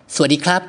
สวัสดีครับ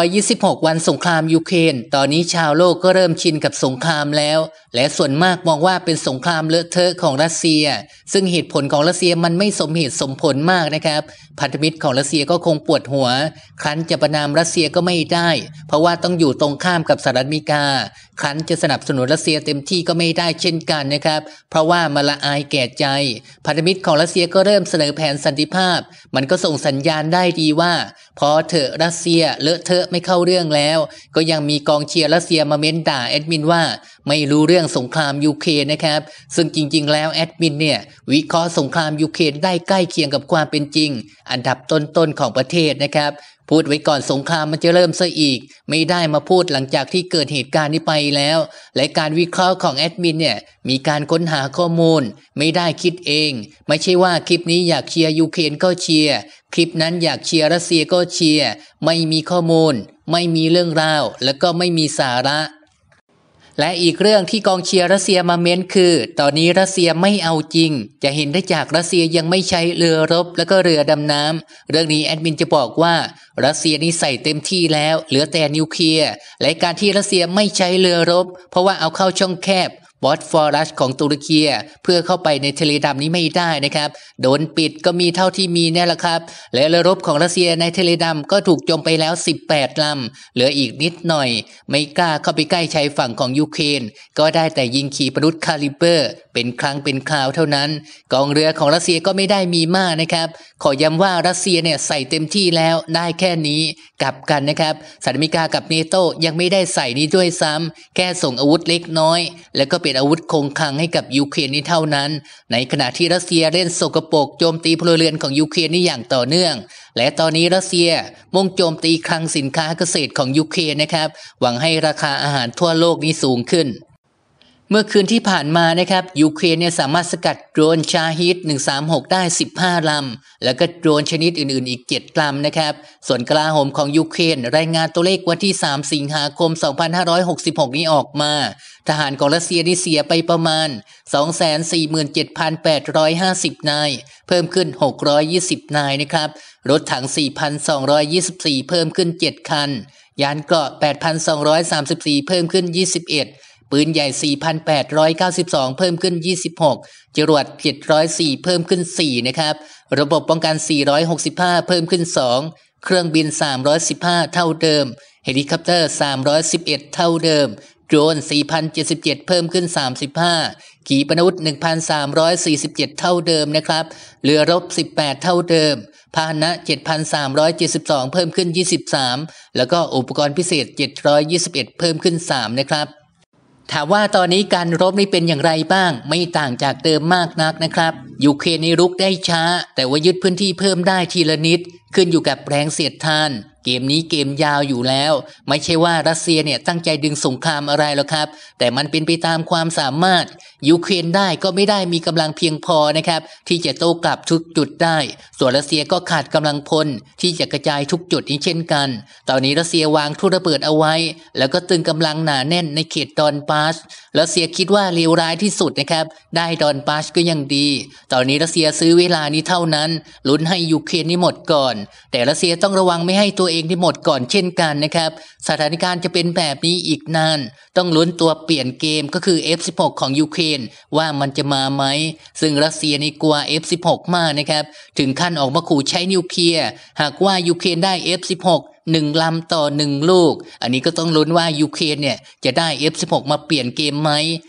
526 วันสงครามยูเครนตอนนี้ชาวโลกก็เริ่มชินกับสงครามแล้วและส่วนมากมองว่าเป็นสงครามเลอะเทอะของรัสเซียซึ่งเหตุผลของรัสเซียมันไม่สมเหตุสมผลมากนะครับพันธมิตรของรัสเซียก็คงปวดหัวครั้นจะประณามรัสเซียก็ไม่ได้เพราะว่าต้องอยู่ตรงข้ามกับสหรัฐอเมริกาครั้นจะสนับสนุนรัสเซียเต็มที่ก็ไม่ได้เช่นกันนะครับเพราะว่ามันละอายแก่ใจพันธมิตรของรัสเซียก็เริ่มเสนอแผนสันติภาพมันก็ส่งสัญญาณได้ดีว่าพอเถอะรัสเซียเลอะเทอะไม่เข้าเรื่องแล้วก็ยังมีกองเชียร์รัสเซียมาเม้นด่าแอดมินว่าไม่รู้เรื่องสงครามยูเครนนะครับซึ่งจริงๆแล้วแอดมินเนี่ยวิเคราะห์สงครามยูเครนได้ใกล้เคียงกับความเป็นจริงอันดับต้นๆของประเทศนะครับพูดไว้ก่อนสงครามมันจะเริ่มซะอีกไม่ได้มาพูดหลังจากที่เกิดเหตุการณ์นี้ไปแล้วและการวิเคราะห์ของแอดมินเนี่ยมีการค้นหาข้อมูลไม่ได้คิดเองไม่ใช่ว่าคลิปนี้อยากเชียร์ยูเครนก็เชียร์คลิปนั้นอยากเชียร์รัสเซียก็เชียร์ไม่มีข้อมูลไม่มีเรื่องราวแล้วก็ไม่มีสาระและอีกเรื่องที่กองเชียร์รัสเซียมาเม้นคือตอนนี้รัสเซียไม่เอาจริงจะเห็นได้จากรัสเซียยังไม่ใช้เรือรบแล้วก็เรือดำน้ำเรื่องนี้แอดมินจะบอกว่ารัสเซียนี่ใส่เต็มที่แล้วเหลือแต่นิวเคลียร์และการที่รัสเซียไม่ใช้เรือรบเพราะว่าเอาเข้าช่องแคบบอสฟอรัสของตุรกีเพื่อเข้าไปในทะเลดำนี้ไม่ได้นะครับโดนปิดก็มีเท่าที่มีนี่แหละครับและเรือรบของรัสเซียในทะเลดำก็ถูกโจมไปแล้ว18 ลำเหลืออีกนิดหน่อยไม่กล้าเข้าไปใกล้ชายฝั่งของยูเครนก็ได้แต่ยิงขีปนาวุธคาลิเบอร์เป็นครั้งเป็นคราวเท่านั้นกองเรือของรัสเซียก็ไม่ได้มีมากนะครับขอย้ำว่ารัสเซียเนี่ยใส่เต็มที่แล้วได้แค่นี้กลับกันนะครับสหรัฐอเมริกากับเนโตยังไม่ได้ใส่นี้ด้วยซ้ำแค่ส่งอาวุธเล็กน้อยแล้วก็เป็นอาวุธคงคลังให้กับยูเครนนี้เท่านั้นในขณะที่รัสเซียเล่นสกปรกโจมตีพลเรือนของยูเครนนี่อย่างต่อเนื่องและตอนนี้รัสเซียมุ่งโจมตีคลังสินค้าเกษตรของยูเครนนะครับหวังให้ราคาอาหารทั่วโลกนี้สูงขึ้นเมื่อคืนที่ผ่านมานะครับยูเครนเนี่ยสามารถสกัดโดรนชาฮิด136ได้15 ลำแล้วก็โดรนชนิดอื่นๆอีก7 ลำนะครับส่วนกลาโหมของยูเครนรายงานตัวเลขวันที่3 สิงหาคม 2566 นี้ออกมาทหารของรัสเซียนี่เสียไปประมาณ 247,850 นายเพิ่มขึ้น620 นายนะครับรถถัง 4,224 เพิ่มขึ้น7 คันยานเกราะ 8,234 เพิ่มขึ้น21ปืนใหญ่ 4,892 เพิ่มขึ้น26จรวด704เพิ่มขึ้น4นะครับระบบป้องกัน465เพิ่มขึ้น2เครื่องบิน315เท่าเดิมเฮลิคอปเตอร์311เท่าเดิมโดรน 4,077 เพิ่มขึ้น35ขีปนาวุธ 1,347 เท่าเดิมนะครับเรือรบ18เท่าเดิมพาหนะ 7,372 เพิ่มขึ้น23แล้วก็อุปกรณ์พิเศษ721เพิ่มขึ้น3นะครับถามว่าตอนนี้การรบนี่เป็นอย่างไรบ้างไม่ต่างจากเดิมมากนักนะครับยูเครนนี่รุกได้ช้าแต่ว่ายึดพื้นที่เพิ่มได้ทีละนิดขึ้นอยู่กับแรงเสียดทานเกมนี้เกมยาวอยู่แล้วไม่ใช่ว่ารัสเซียเนี่ยตั้งใจดึงสงครามอะไรหรอกครับแต่มันเป็นไปตามความสามารถยูเครนได้ก็ไม่ได้มีกำลังเพียงพอนะครับที่จะโต้กลับทุกจุดได้ส่วนรัสเซียก็ขาดกำลังพลที่จะกระจายทุกจุดนี้เช่นกันตอนนี้รัสเซียวางทุ่นระเบิดเอาไว้แล้วก็ตึงกำลังหนาแน่นในเขตดอนบาสรัสเซียคิดว่าเลวร้ายที่สุดนะครับได้ดอนบาสก็ยังดีตอนนี้รัสเซียซื้อเวลานี้เท่านั้นลุ้นให้ยูเครนนี่หมดก่อนแต่รัสเซียต้องระวังไม่ให้ตัวเองที่หมดก่อนเช่นกันนะครับสถานการณ์จะเป็นแบบนี้อีกนานต้องลุ้นตัวเปลี่ยนเกมก็คือ F16 ของยูเครนว่ามันจะมาไหมซึ่งรัสเซียนี่กลัว F16 มากนะครับถึงขั้นออกมาขู่ใช้นิวเคลียร์หากว่ายูเครนได้ F16 1 ลำต่อ1 ลูกอันนี้ก็ต้องลุ้นว่ายูเครนเนี่ยจะได้ F16 มาเปลี่ยนเกมไหม